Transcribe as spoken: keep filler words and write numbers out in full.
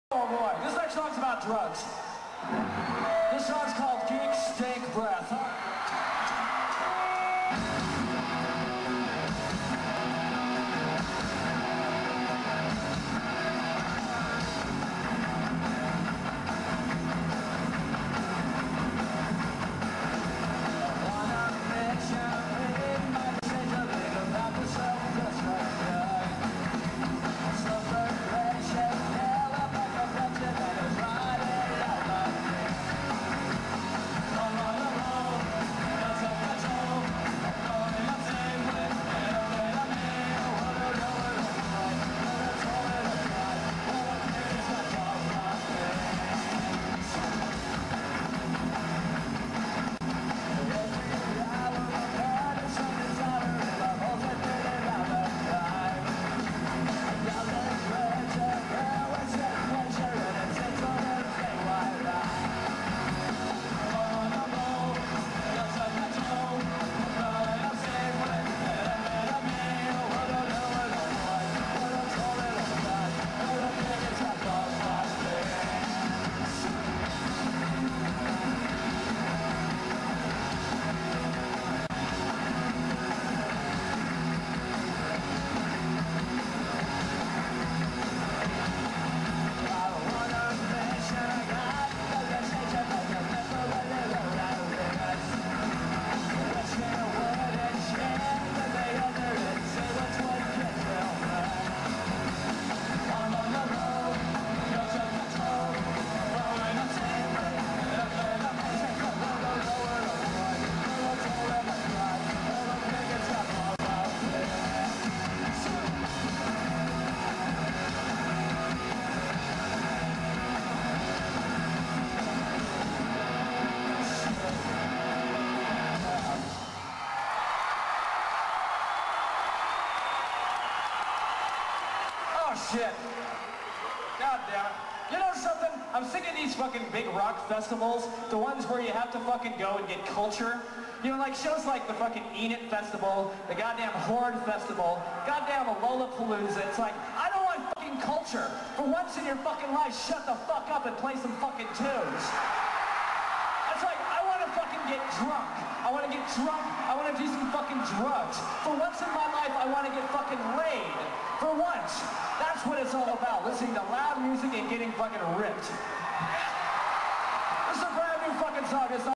Oh boy, this next song's about drugs. This song's called Geek Stink Breath. Shit. God damn it. You know something? I'm sick of these fucking big rock festivals, the ones where you have to fucking go and get culture. You know, like shows like the fucking Enid Festival, the goddamn Horde Festival, goddamn Lollapalooza. It's like, I don't want fucking culture. For once in your fucking life, shut the fuck up and play some fucking tunes. It's like, I want to fucking get drunk. I want to get drunk. I want to do some fucking drugs. For once in my life, I want to get fucking laid. For once. That's what it's all about. Listening to loud music and getting fucking ripped. This is a brand new fucking song. It's